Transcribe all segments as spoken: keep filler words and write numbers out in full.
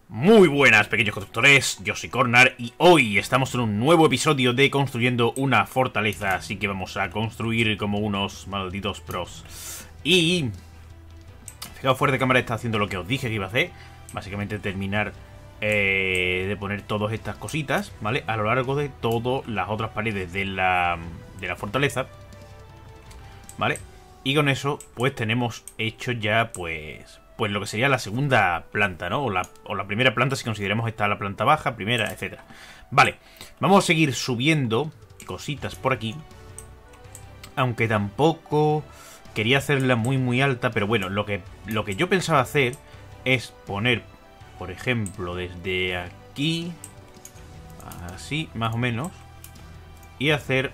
Muy buenas, pequeños constructores, yo soy Cornar y hoy estamos en un nuevo episodio de Construyendo una Fortaleza. Así que vamos a construir como unos malditos pros. Y... fijaos, fuera de cámara está haciendo lo que os dije que iba a hacer. Básicamente terminar eh, de poner todas estas cositas, ¿vale? A lo largo de todas las otras paredes de la, de la fortaleza, ¿vale? Y con eso pues tenemos hecho ya pues... pues lo que sería la segunda planta, ¿no? O la, o la primera planta si consideramos esta la planta baja, primera, etcétera. Vale, vamos a seguir subiendo cositas por aquí. Aunque tampoco quería hacerla muy muy alta, pero bueno, lo que, lo que yo pensaba hacer es poner, por ejemplo, desde aquí, así, más o menos, y hacer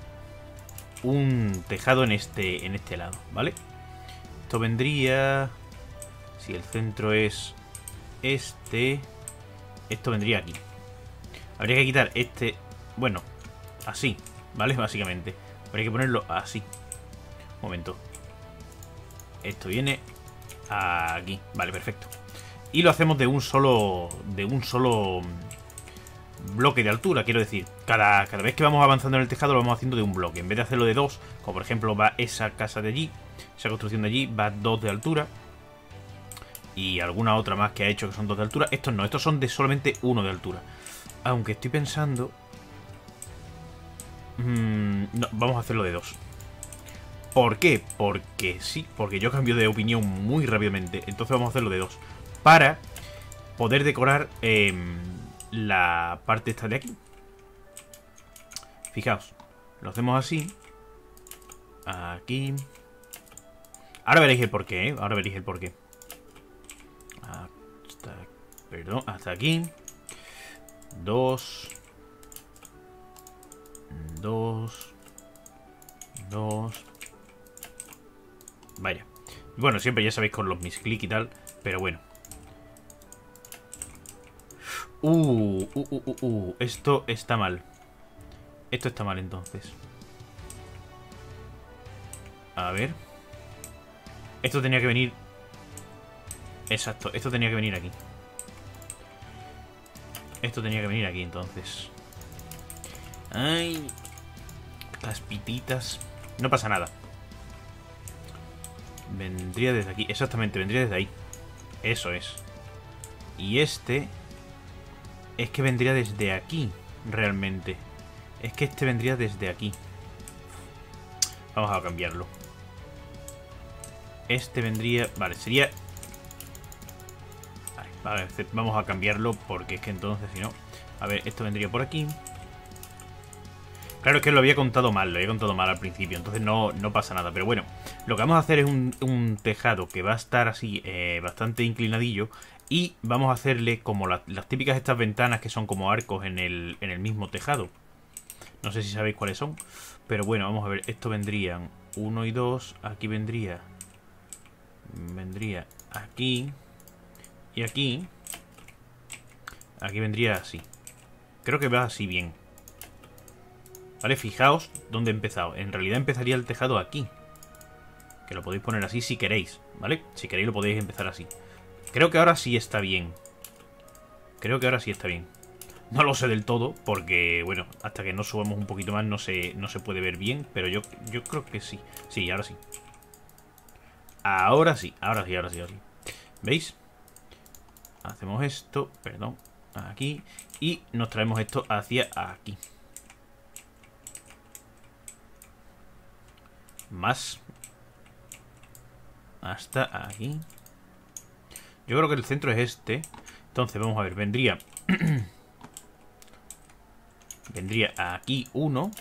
un tejado en este, en este lado, ¿vale? Esto vendría... si el centro es este, esto vendría aquí. Habría que quitar este, bueno, así, ¿vale? Básicamente. Habría que ponerlo así. Un momento. Esto viene aquí. Vale, perfecto. Y lo hacemos de un solo, de un solo bloque de altura, quiero decir. Cada, cada vez que vamos avanzando en el tejado lo vamos haciendo de un bloque. En vez de hacerlo de dos, como por ejemplo va esa casa de allí, esa construcción de allí, va dos de altura. Y alguna otra más que ha hecho que son dos de altura. Estos no, estos son de solamente uno de altura. Aunque estoy pensando... Mmm, no, vamos a hacerlo de dos. ¿Por qué? Porque sí, porque yo cambio de opinión muy rápidamente. Entonces vamos a hacerlo de dos. Para poder decorar eh, la parte esta de aquí. Fijaos, lo hacemos así. Aquí. Ahora veréis el porqué, ¿eh? Ahora veréis el porqué. Hasta, perdón, hasta aquí. Dos. Dos. Dos. Vaya. Bueno, siempre ya sabéis con los misclick y tal. Pero bueno. Uh, uh, uh, uh, uh. Esto está mal. Esto está mal entonces. A ver. Esto tenía que venir... exacto, esto tenía que venir aquí. Esto tenía que venir aquí, entonces. Ay, las pititas. No pasa nada. Vendría desde aquí, exactamente, vendría desde ahí. Eso es. Y este... es que vendría desde aquí, realmente. Es que este vendría desde aquí. Vamos a cambiarlo. Este vendría... vale, sería... vale, vamos a cambiarlo porque es que entonces si no... a ver, esto vendría por aquí. Claro, es que lo había contado mal, lo había contado mal al principio, entonces no, no pasa nada. Pero bueno, lo que vamos a hacer es un, un tejado que va a estar así, eh, bastante inclinadillo. Y vamos a hacerle como la, las típicas estas ventanas que son como arcos en el, en el mismo tejado. No sé si sabéis cuáles son. Pero bueno, vamos a ver, esto vendrían uno y dos. Aquí vendría... vendría aquí... y aquí... aquí vendría así. Creo que va así bien. Vale, fijaos dónde he empezado. En realidad empezaría el tejado aquí. Que lo podéis poner así si queréis, ¿vale? Si queréis lo podéis empezar así. Creo que ahora sí está bien. Creo que ahora sí está bien. No lo sé del todo, porque, bueno, hasta que no subamos un poquito más no se, no se puede ver bien. Pero yo, yo creo que sí. Sí, ahora sí. Ahora sí, ahora sí, ahora sí, ahora sí. ¿Veis? Hacemos esto, perdón, aquí. Y nos traemos esto hacia aquí. Más. Hasta aquí. Yo creo que el centro es este. Entonces, vamos a ver, vendría... vendría aquí uno.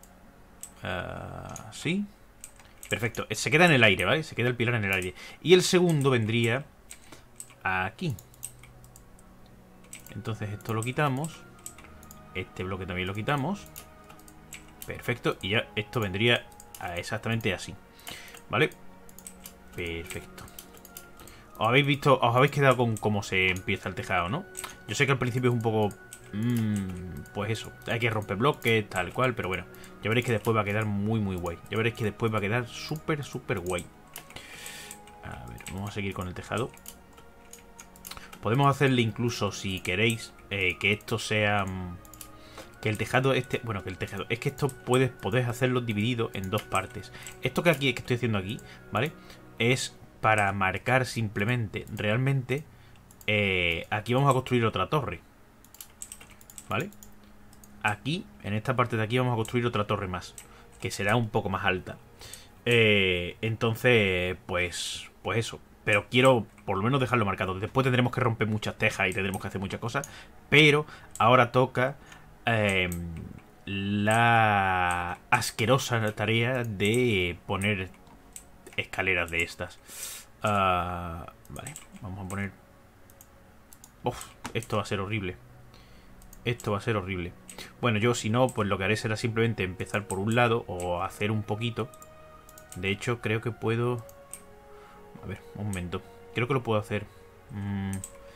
Así. Uh, Perfecto, se queda en el aire, ¿vale? Se queda el pilar en el aire. Y el segundo vendría aquí. Entonces esto lo quitamos. Este bloque también lo quitamos. Perfecto, y ya esto vendría exactamente así, ¿vale? Perfecto. Os habéis visto, os habéis quedado con cómo se empieza el tejado, ¿no? Yo sé que al principio es un poco... Mmm, pues eso, hay que romper bloques, tal cual, pero bueno, ya veréis que después va a quedar muy muy guay. Ya veréis que después va a quedar súper súper guay. A ver, vamos a seguir con el tejado. Podemos hacerle incluso, si queréis, eh, que esto sea... Que el tejado este... Bueno, que el tejado... Es que esto puedes, podés hacerlo dividido en dos partes. Esto que aquí que estoy haciendo aquí, ¿vale? Es para marcar simplemente, realmente... Eh, aquí vamos a construir otra torre, ¿vale? Aquí, en esta parte de aquí vamos a construir otra torre más, que será un poco más alta. eh, Entonces, pues... Pues eso. Pero quiero por lo menos dejarlo marcado. Después tendremos que romper muchas tejas y tendremos que hacer muchas cosas. Pero ahora toca eh, la asquerosa tarea de poner escaleras de estas. Uh, vale, vamos a poner... Uf, esto va a ser horrible. Esto va a ser horrible. Bueno, yo si no, pues lo que haré será simplemente empezar por un lado o hacer un poquito. De hecho, creo que puedo... A ver, un momento. Creo que lo puedo hacer... Mm.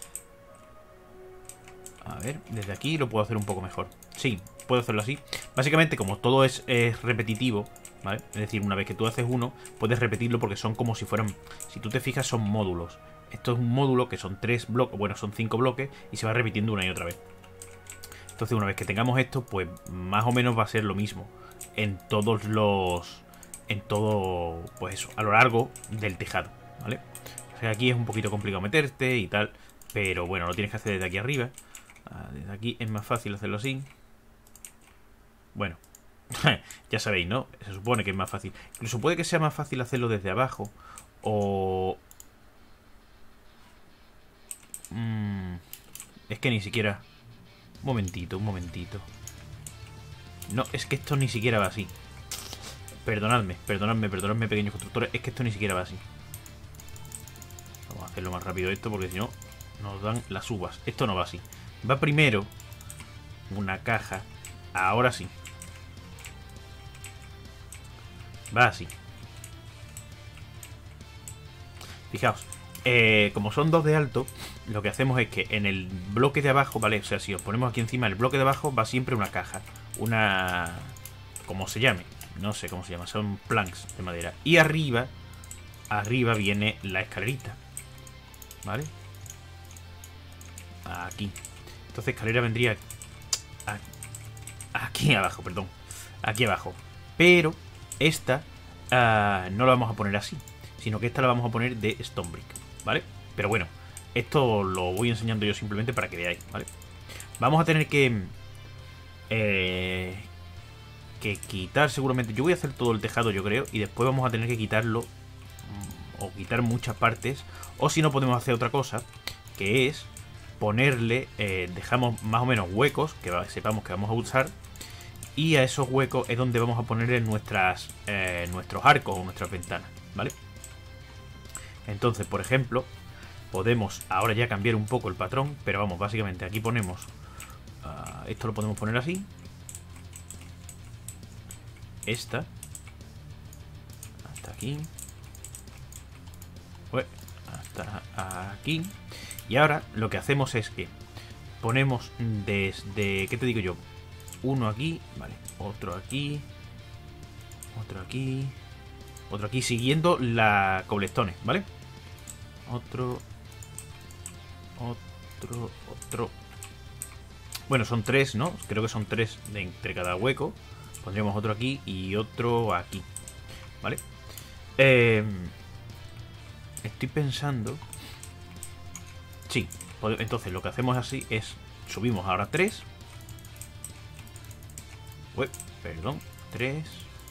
A ver, desde aquí lo puedo hacer un poco mejor. Sí, puedo hacerlo así. Básicamente, como todo es, es repetitivo, ¿vale? Es decir, una vez que tú haces uno, puedes repetirlo porque son como si fueran... Si tú te fijas, son módulos. Esto es un módulo que son tres bloques, bueno, son cinco bloques y se va repitiendo una y otra vez. Entonces, una vez que tengamos esto, pues más o menos va a ser lo mismo en todos los... En todo, pues eso, a lo largo del tejado, ¿vale? O sea, aquí es un poquito complicado meterte y tal, pero bueno, lo tienes que hacer desde aquí arriba. Desde aquí es más fácil hacerlo así. Bueno, ya sabéis, ¿no? Se supone que es más fácil. Incluso puede que sea más fácil hacerlo desde abajo. O... Mm, es que ni siquiera... Un momentito, un momentito. No, es que esto ni siquiera va así. Perdonadme, perdonadme, perdonadme, pequeños constructores. Es que esto ni siquiera va así. Vamos a hacerlo más rápido esto porque si no nos dan las uvas. Esto no va así. Va primero una caja. Ahora sí. Va así. Fijaos. Eh, como son dos de alto, lo que hacemos es que en el bloque de abajo, ¿vale? O sea, si os ponemos aquí encima, el bloque de abajo va siempre una caja. Una... Como se llame. No sé cómo se llama. Son planks de madera. Y arriba, arriba viene la escalerita. ¿Vale? Aquí. Entonces escalera vendría aquí abajo, perdón. Aquí abajo. Pero esta uh, no la vamos a poner así, sino que esta la vamos a poner de stone brick, ¿vale? Pero bueno, esto lo voy enseñando yo simplemente para que veáis, ¿vale? Vamos a tener que... Eh, que quitar seguramente... Yo voy a hacer todo el tejado, yo creo, y después vamos a tener que quitarlo, o quitar muchas partes, o si no podemos hacer otra cosa, que es ponerle... Eh, dejamos más o menos huecos, que sepamos que vamos a usar, y a esos huecos es donde vamos a ponerle nuestras, eh, nuestros arcos o nuestras ventanas, ¿vale? Entonces, por ejemplo, podemos ahora ya cambiar un poco el patrón, pero vamos, básicamente aquí ponemos... Uh, esto lo podemos poner así. Esta. Hasta aquí. Ué, hasta aquí. Y ahora lo que hacemos es que ponemos desde... ¿Qué te digo yo? Uno aquí, vale, otro aquí, otro aquí, otro aquí, siguiendo la cobblestone, ¿vale? Otro, otro, otro. Bueno, son tres, ¿no? Creo que son tres de entre cada hueco. Pondríamos otro aquí y otro aquí, ¿vale? Eh, estoy pensando... Sí, entonces lo que hacemos así es... Subimos ahora tres. Uy, perdón, tres.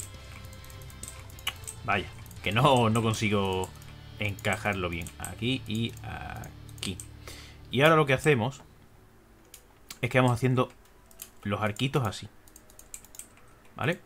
Vaya, que no, no consigo encajarlo bien. Aquí y aquí. Y ahora lo que hacemos es que vamos haciendo los arquitos así, ¿vale?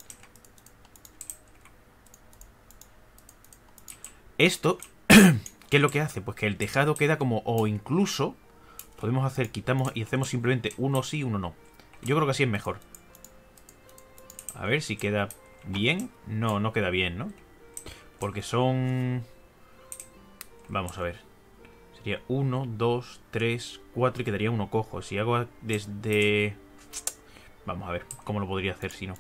Esto, ¿qué es lo que hace? Pues que el tejado queda como... O incluso podemos hacer, quitamos y hacemos simplemente uno sí, uno no. Yo creo que así es mejor. A ver si queda bien. No, no queda bien, ¿no? Porque son... Vamos a ver. Sería uno, dos, tres, cuatro y quedaría uno cojo. Si hago desde... Vamos a ver cómo lo podría hacer si no.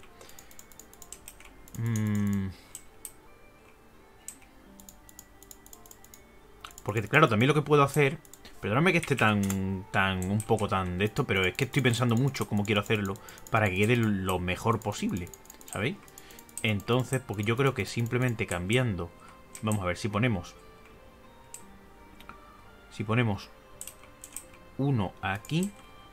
Mm... Porque claro, también lo que puedo hacer... Perdóname que esté tan, tan, un poco tan de esto, pero es que estoy pensando mucho cómo quiero hacerlo para que quede lo mejor posible, ¿sabéis? Entonces, porque yo creo que simplemente cambiando... Vamos a ver, si ponemos... Si ponemos uno aquí...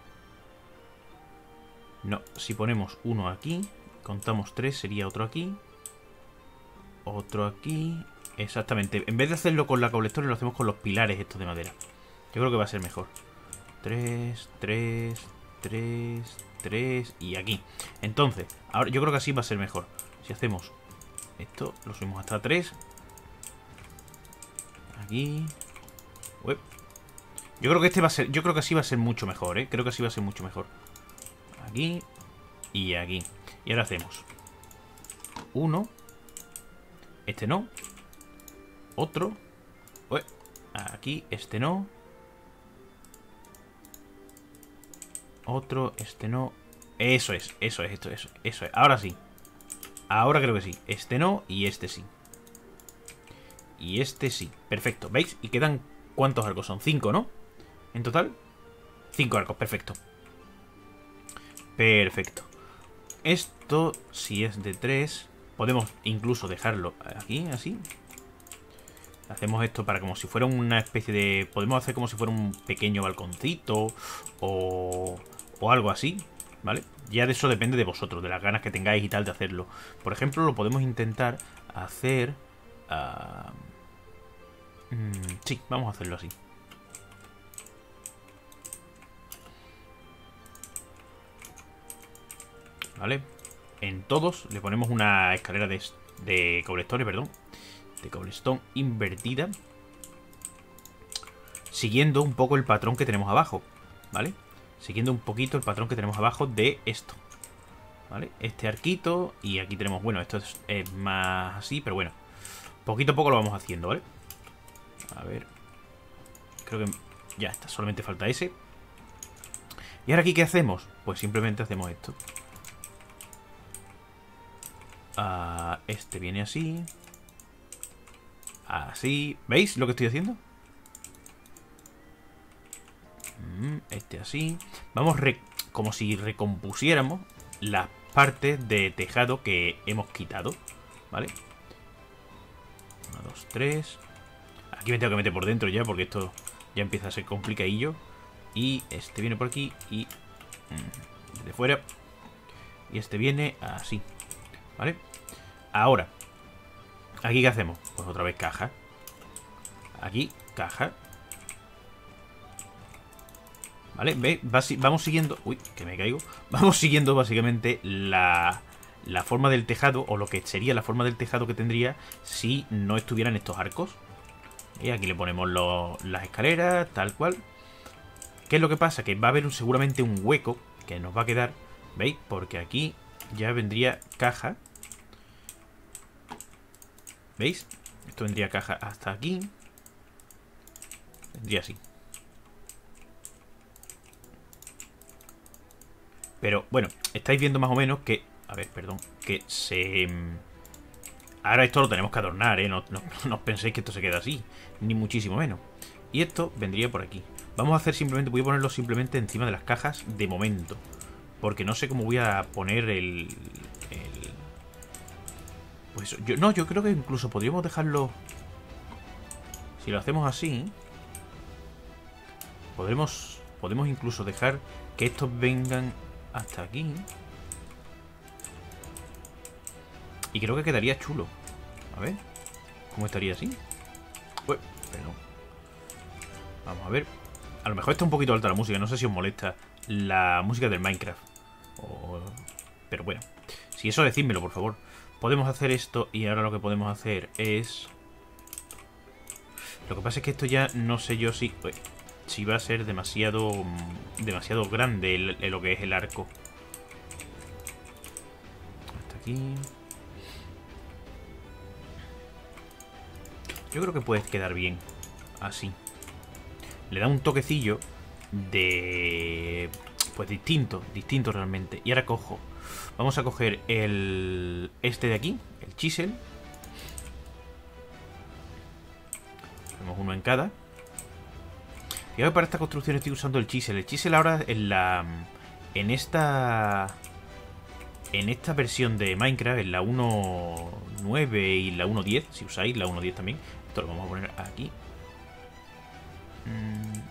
No, si ponemos uno aquí, contamos tres, sería otro aquí. Otro aquí... Exactamente, en vez de hacerlo con la colectora, lo hacemos con los pilares estos de madera. Yo creo que va a ser mejor. tres, tres, tres, tres y aquí. Entonces, ahora yo creo que así va a ser mejor. Si hacemos esto, lo subimos hasta tres. Aquí. Uep. Yo creo que este va a ser, yo creo que así va a ser mucho mejor, ¿eh? Creo que así va a ser mucho mejor. Aquí y aquí. Y ahora hacemos uno. Este no. Otro. Uep. Aquí, este no. Otro, este no. Eso es, eso es, esto, eso, eso es. Ahora sí. Ahora creo que sí. Este no y este sí. Y este sí. Perfecto. ¿Veis? Y quedan... ¿Cuántos arcos son? Cinco, ¿no? En total. Cinco arcos. Perfecto. Perfecto. Esto, si es de tres, podemos incluso dejarlo aquí, así. Hacemos esto para como si fuera una especie de... Podemos hacer como si fuera un pequeño balconcito o... o algo así, ¿vale? Ya de eso depende de vosotros, de las ganas que tengáis y tal de hacerlo. Por ejemplo, lo podemos intentar hacer... Uh... Mm, sí, vamos a hacerlo así. ¿Vale? En todos le ponemos una escalera de, de cobblestone, perdón. De cobblestone invertida. Siguiendo un poco el patrón que tenemos abajo, ¿vale? Siguiendo un poquito el patrón que tenemos abajo de esto, ¿vale? Este arquito y aquí tenemos, bueno, esto es, es más así, pero bueno, poquito a poco lo vamos haciendo, ¿vale? A ver, creo que ya está, solamente falta ese. ¿Y ahora aquí qué hacemos? Pues simplemente hacemos esto. Uh, este viene así. Así, ¿veis lo que estoy haciendo? Este así. Vamos re como si recompusiéramos las partes de tejado que hemos quitado, ¿vale? uno, dos, tres. Aquí me tengo que meter por dentro ya porque esto ya empieza a ser complicadillo. Y este viene por aquí y... Mmm, desde fuera. Y este viene así, ¿vale? Ahora, ¿aquí qué hacemos? Pues otra vez caja. Aquí, caja. ¿Vale? ¿Ve? Vamos siguiendo... Uy, que me caigo. Vamos siguiendo básicamente la, la forma del tejado, o lo que sería la forma del tejado que tendría si no estuvieran estos arcos. Y aquí le ponemos lo, las escaleras, tal cual. ¿Qué es lo que pasa? Que va a haber un, seguramente un hueco que nos va a quedar, ¿veis? Porque aquí ya vendría caja. ¿Veis? Esto vendría caja hasta aquí. Vendría así. Pero, bueno, estáis viendo más o menos que... A ver, perdón. Que se... Ahora esto lo tenemos que adornar, ¿eh? No, no, no os penséis que esto se queda así. Ni muchísimo menos. Y esto vendría por aquí. Vamos a hacer simplemente... Voy a ponerlo simplemente encima de las cajas de momento. Porque no sé cómo voy a poner el... el... Pues yo... No, yo creo que incluso podríamos dejarlo... Si lo hacemos así... Podremos... Podemos incluso dejar que estos vengan... hasta aquí. Y creo que quedaría chulo. A ver. ¿Cómo estaría así? Uy, perdón. Vamos a ver. A lo mejor está un poquito alta la música. No sé si os molesta la música del Minecraft. O... Pero bueno. Si eso, decídmelo, por favor. Podemos hacer esto y ahora lo que podemos hacer es... Lo que pasa es que esto ya no sé yo si... Uy, si va a ser demasiado demasiado grande el, el, lo que es el arco. Hasta aquí. Yo creo que puede quedar bien así. Le da un toquecillo de... Pues distinto, distinto realmente. Y ahora cojo... Vamos a coger el... Este de aquí, el chisel. Tenemos uno en cada. Yo para esta construcción estoy usando el chisel. El chisel ahora en la... En esta... En esta versión de Minecraft, en la uno punto nueve y la uno punto diez, si usáis la uno punto diez también. Esto lo vamos a poner aquí. Mm.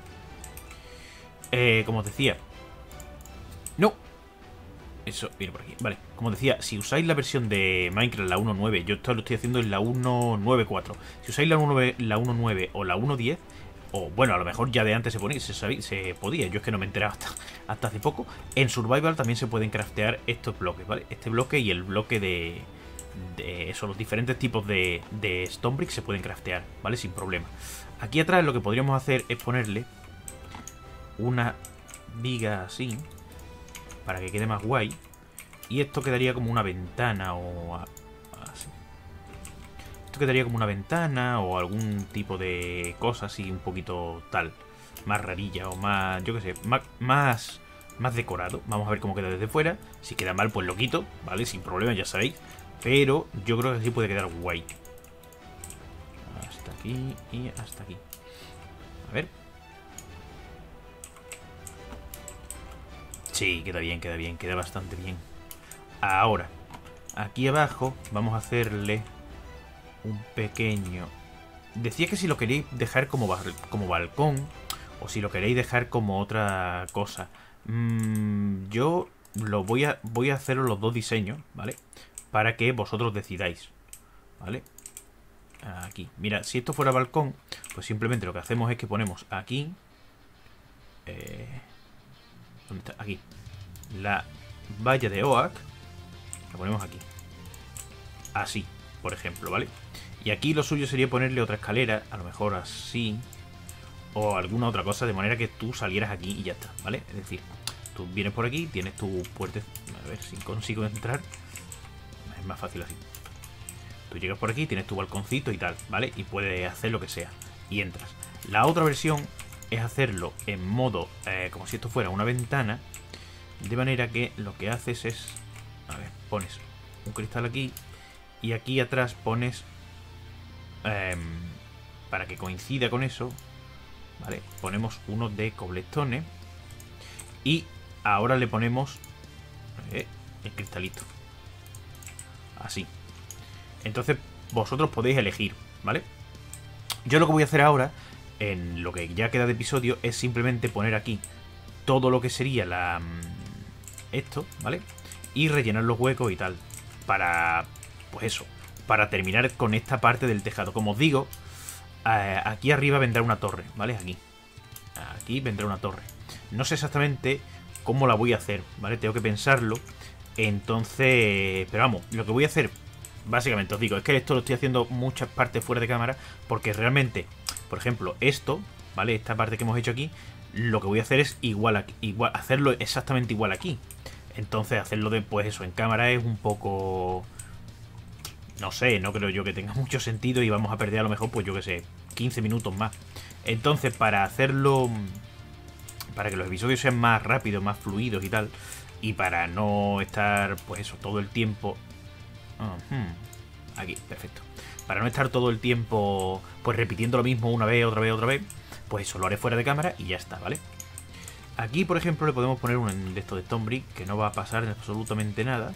Eh, como os decía... ¡No! Eso, viene por aquí. Vale, como decía, si usáis la versión de Minecraft, la uno punto nueve, yo esto lo estoy haciendo en la uno punto nueve punto cuatro. Si usáis la uno punto nueve o la uno punto diez, o bueno, a lo mejor ya de antes se ponía, se, sabía, se podía, yo es que no me he enterado hasta, hasta hace poco. En Survival también se pueden craftear estos bloques, ¿vale? Este bloque y el bloque de... de eso, los diferentes tipos de, de Stone Brick se pueden craftear, ¿vale? Sin problema. Aquí atrás lo que podríamos hacer es ponerle una viga así, para que quede más guay. Y esto quedaría como una ventana o así. Esto quedaría como una ventana o algún tipo de cosa así un poquito tal. Más rarilla o más, yo qué sé, más, más, más decorado. Vamos a ver cómo queda desde fuera. Si queda mal, pues lo quito, ¿vale? Sin problema, ya sabéis. Pero yo creo que así puede quedar guay. Hasta aquí y hasta aquí. A ver. Sí, queda bien, queda bien, queda bastante bien. Ahora, aquí abajo vamos a hacerle un pequeño... Decía que si lo queréis dejar como, como balcón o si lo queréis dejar como otra cosa. Mm, yo lo voy a, voy a hacer los dos diseños, ¿vale? Para que vosotros decidáis, ¿vale? Aquí, mira, si esto fuera balcón, pues simplemente lo que hacemos es que ponemos aquí... Eh, ¿Dónde está? Aquí. La valla de Oak. La ponemos aquí. Así, por ejemplo, ¿vale? Y aquí lo suyo sería ponerle otra escalera. A lo mejor así. O alguna otra cosa. De manera que tú salieras aquí y ya está, ¿vale? Es decir, tú vienes por aquí, tienes tu puerta. A ver si consigo entrar. Es más fácil así. Tú llegas por aquí, tienes tu balconcito y tal, ¿vale? Y puedes hacer lo que sea. Y entras. La otra versión es hacerlo en modo eh, como si esto fuera una ventana, de manera que lo que haces es, a ver, pones un cristal aquí y aquí atrás pones eh, para que coincida con eso, vale, ponemos uno de cobblestone y ahora le ponemos eh, el cristalito así. Entonces vosotros podéis elegir, ¿vale? Yo lo que voy a hacer ahora, en lo que ya queda de episodio, es simplemente poner aquí todo lo que sería la esto, ¿vale? Y rellenar los huecos y tal. Para, pues eso, para terminar con esta parte del tejado. Como os digo, eh, aquí arriba vendrá una torre, ¿vale? Aquí. Aquí vendrá una torre. No sé exactamente cómo la voy a hacer, ¿vale? Tengo que pensarlo. Entonces, pero vamos, lo que voy a hacer, básicamente os digo, es que esto lo estoy haciendo muchas partes fuera de cámara, porque realmente, por ejemplo, esto, ¿vale? Esta parte que hemos hecho aquí, lo que voy a hacer es igual, aquí, igual hacerlo exactamente igual aquí. Entonces hacerlo después eso en cámara es un poco... No sé, no creo yo que tenga mucho sentido y vamos a perder a lo mejor, pues yo que sé, quince minutos más. Entonces para hacerlo... Para que los episodios sean más rápidos, más fluidos y tal, y para no estar, pues eso, todo el tiempo... Uh-huh. Aquí, perfecto. Para no estar todo el tiempo pues repitiendo lo mismo una vez, otra vez, otra vez, pues eso lo haré fuera de cámara y ya está, ¿vale? Aquí, por ejemplo, le podemos poner un de estos de Stone Brick, que no va a pasar absolutamente nada.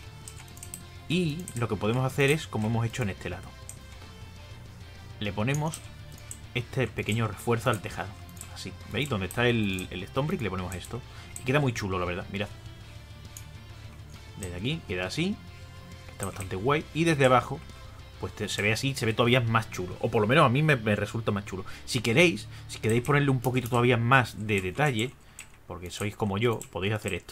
Y lo que podemos hacer es como hemos hecho en este lado. Le ponemos este pequeño refuerzo al tejado. Así, ¿veis? Donde está el, el Stone Brick le ponemos esto. Y queda muy chulo, la verdad, mirad. Desde aquí queda así. Está bastante guay. Y desde abajo, pues te, se ve así, se ve todavía más chulo. O por lo menos a mí me, me resulta más chulo. Si queréis, si queréis ponerle un poquito todavía más de detalle, porque sois como yo, podéis hacer esto.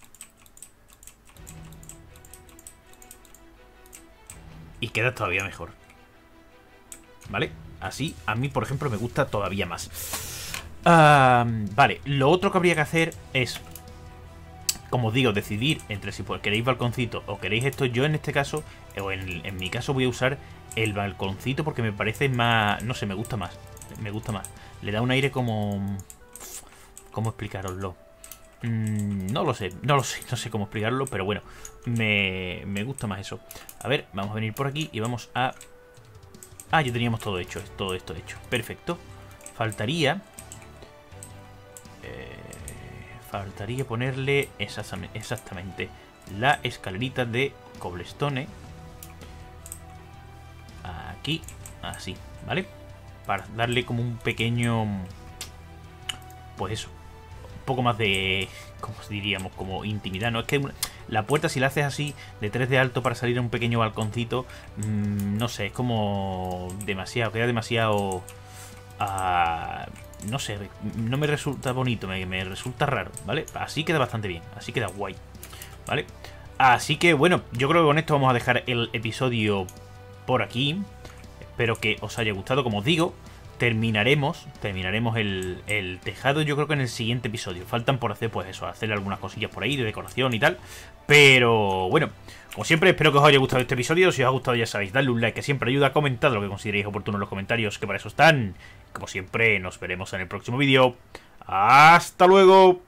Y queda todavía mejor. ¿Vale? Así, a mí, por ejemplo, me gusta todavía más. Uh, vale, lo otro que habría que hacer es, como os digo, decidir entre si queréis balconcito o queréis esto. Yo en este caso, o en, en mi caso voy a usar el balconcito porque me parece más... No sé, me gusta más. Me gusta más. Le da un aire como... ¿Cómo explicaroslo? Mm, no lo sé, no lo sé, no sé cómo explicarlo, pero bueno, me, me gusta más eso. A ver, vamos a venir por aquí y vamos a... Ah, ya teníamos todo hecho, todo esto hecho. Perfecto. Faltaría Eh, faltaría ponerle exactamente, exactamente la escalerita de cobblestone. Aquí, así, ¿vale? Para darle como un pequeño... Pues eso, un poco más de... ¿Cómo diríamos? Como intimidad, ¿no? Es que la puerta, si la haces así, de tres de alto para salir a un pequeño balconcito, mmm, no sé, es como demasiado, queda demasiado... Uh, no sé, no me resulta bonito, me, me resulta raro, ¿vale? Así queda bastante bien, así queda guay, ¿vale? Así que, bueno, yo creo que con esto vamos a dejar el episodio por aquí. Espero que os haya gustado, como os digo. Terminaremos, terminaremos el, el tejado yo creo que en el siguiente episodio. Faltan por hacer, pues eso, hacer algunas cosillas por ahí de decoración y tal. Pero bueno, como siempre, espero que os haya gustado este episodio. Si os ha gustado, ya sabéis, dadle un like que siempre ayuda. Comentad lo que consideréis oportuno en los comentarios, que para eso están. Como siempre, nos veremos en el próximo vídeo. ¡Hasta luego!